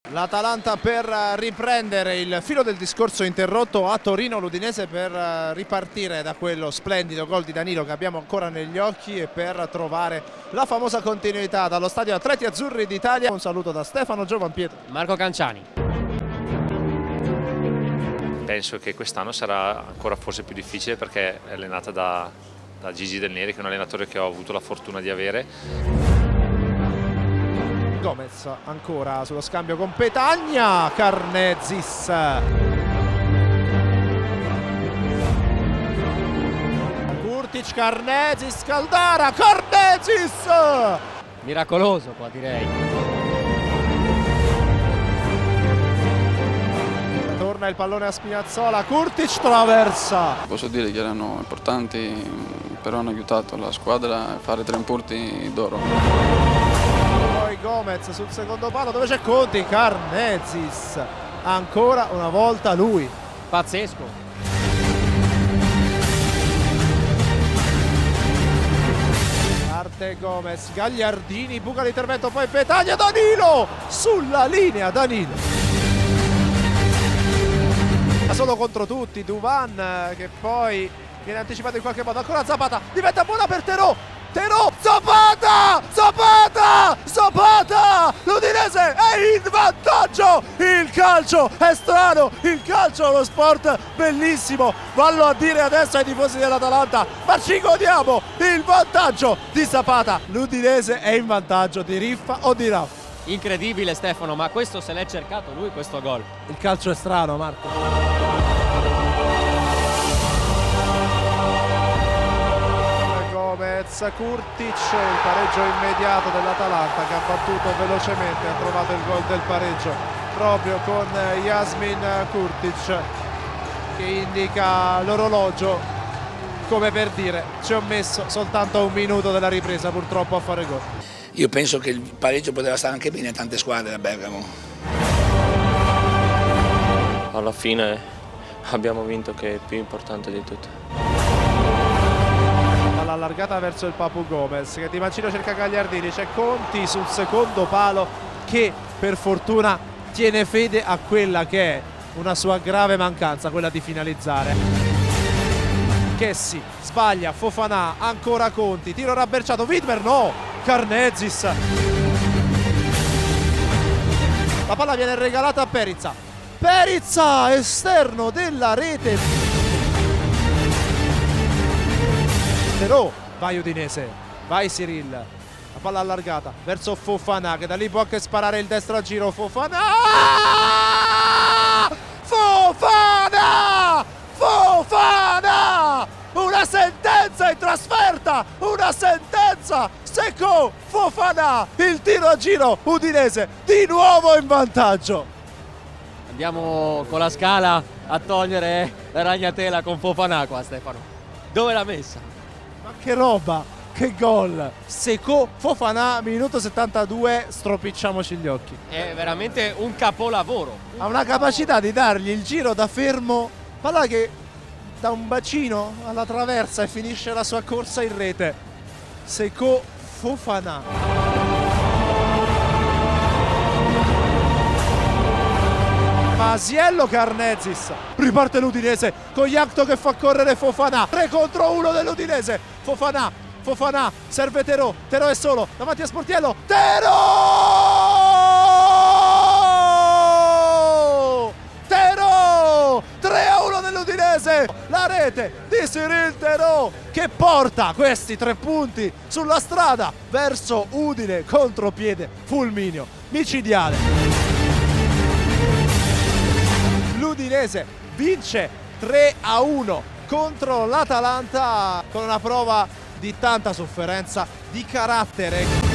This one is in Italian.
L'Atalanta per riprendere il filo del discorso interrotto a Torino, l'Udinese per ripartire da quello splendido gol di Danilo che abbiamo ancora negli occhi e per trovare la famosa continuità dallo stadio Atleti Azzurri d'Italia. Un saluto da Stefano Giovanpietro, Marco Canciani. Penso che quest'anno sarà ancora forse più difficile perché è allenata da Gigi Del Neri, che è un allenatore che ho avuto la fortuna di avere. Gomez ancora sullo scambio con Petagna, Karnezis. Kurtic, Karnezis, Caldara, Karnezis! Miracoloso qua direi. Torna il pallone a Spinazzola, Kurtic traversa. Posso dire che erano importanti, però hanno aiutato la squadra a fare 3 punti d'oro. Poi Gomez sul secondo palo dove c'è Conti, Karnezis. Ancora una volta lui. Pazzesco. Parte Gomez, Gagliardini, buca l'intervento, poi Petagna, Danilo! Sulla linea Danilo. Ma solo contro tutti, Duvan che poi viene anticipato in qualche modo. Ancora Zapata, diventa buona per Terò. Terò, Zapata! Zapata! Zapata! L'Udinese è in vantaggio! Il calcio è strano, il calcio è uno sport bellissimo, vallo a dire adesso ai tifosi dell'Atalanta, ma ci godiamo il vantaggio di Zapata. L'Udinese è in vantaggio di riffa o di raffa. Incredibile Stefano, ma questo se l'è cercato lui questo gol. Il calcio è strano, Marco. Gomez, Kurtic, il pareggio immediato dell'Atalanta che ha battuto velocemente, ha trovato il gol del pareggio proprio con Yasmin Kurtic che indica l'orologio come per dire ci ho messo soltanto un minuto della ripresa purtroppo a fare gol. Io penso che il pareggio poteva stare anche bene a tante squadre da Bergamo. Alla fine abbiamo vinto, che è più importante di tutto. Palla allargata verso il Papu Gomez che di mancino cerca Gagliardini, c'è Conti sul secondo palo che per fortuna tiene fede a quella che è una sua grave mancanza, quella di finalizzare. Chessi sbaglia, Fofana, ancora Conti, tiro rabberciato, Widmer no, Karnezis. La palla viene regalata a Perizza, Perizza esterno della rete. Terò, vai Udinese, vai Cyril, la palla allargata verso Fofana che da lì può anche sparare il destro a giro, Fofana! Fofana! Fofana! Una sentenza in trasferta, una sentenza, Secco, Fofana, il tiro a giro, Udinese di nuovo in vantaggio. Andiamo con la scala a togliere la ragnatela con Fofana qua Stefano. Dove l'ha messa? Ma che roba, che gol! Secco, Fofana, minuto 72, stropicciamoci gli occhi. È veramente un capolavoro. Ha una capacità di dargli il giro da fermo, palla che da un bacino alla traversa e finisce la sua corsa in rete. Secco, Fofana. Masiello, Karnezis, riparte l'Udinese con Iacto che fa correre Fofana, 3 contro 1 dell'Udinese, Fofana, Fofana, serve Terò, Terò è solo, davanti a Sportiello, Terò! Terò! 3-1 dell'Udinese, la rete di Cyril Terò che porta questi 3 punti sulla strada verso Udine, contropiede fulmineo, micidiale. L'Udinese vince 3-1 contro l'Atalanta con una prova di tanta sofferenza di carattere.